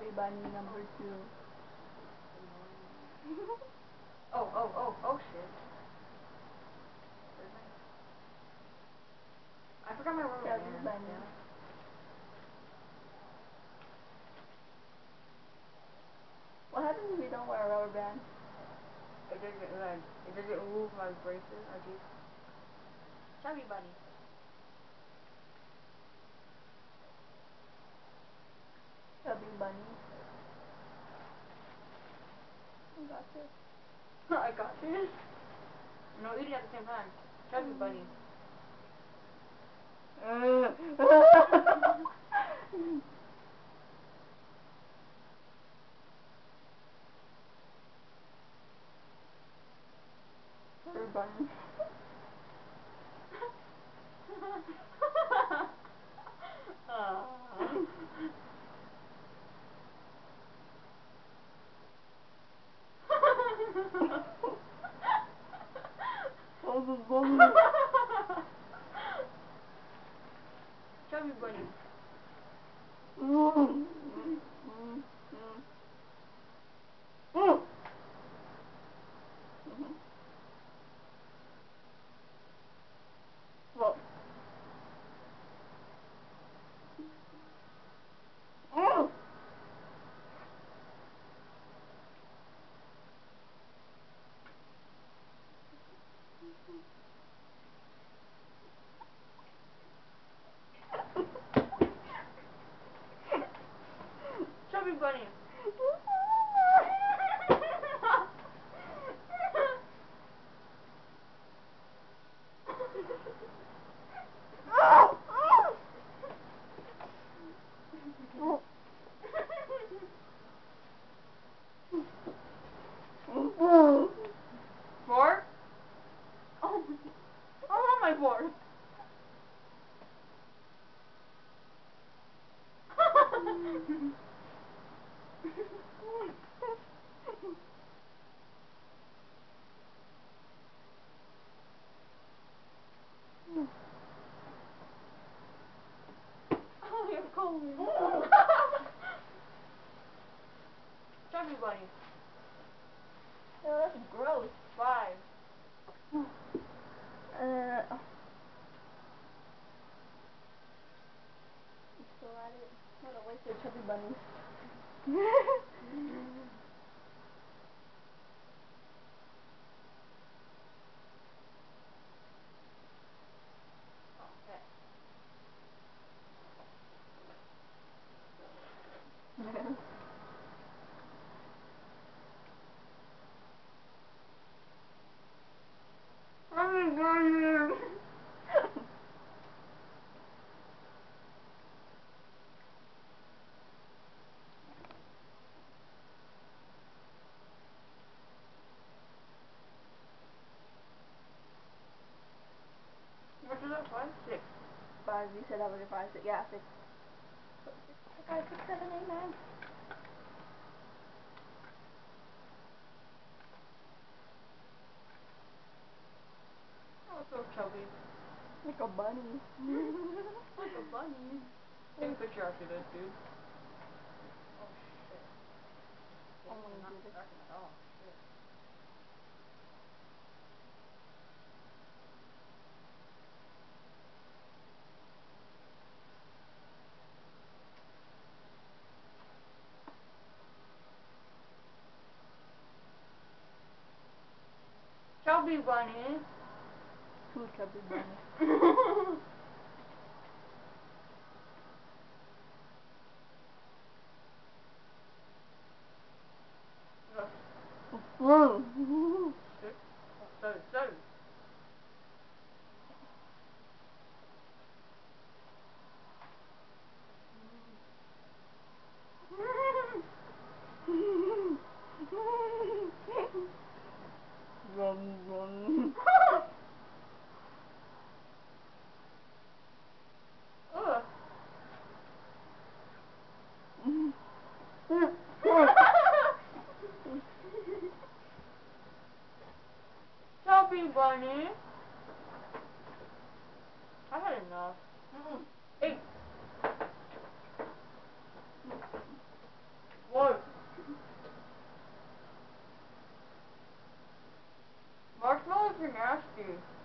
Chubby Bunny number 2. Oh shit. I forgot my rubber Chubby band. Bunny. Yeah. What happens if you don't wear a rubber band? It doesn't remove my braces, I guess. Chubby Bunny. Chubby Bunny. I got this. I got this. No, eating at the same time. Chubby Bunny. Chubby Bunny. Chubby Bunny. Chubby Bunny. Well. Chubby Bunny. Four? Oh. I want my four. Oh, you're cold. Chubby Bunny. Oh, that's gross. 5. Still at it. What a waste of Chubby Bunnies. Okay. Chubby Bunny. What is that? 5? 6. 5, you said that was your 5, 6. Yeah, 6. 5, 6, 7, 8, 9. Oh, so chubby. Like a bunny. Like a bunny. Take a picture after this, dude. Oh shit. I want to Not do this. cracking at all. Shit. Chubby Bunny. 2 Chubby Bunny. No. 6. 7. 7. Run, run. Ugh. Chubby Bunny. I had enough. 8. you're nasty.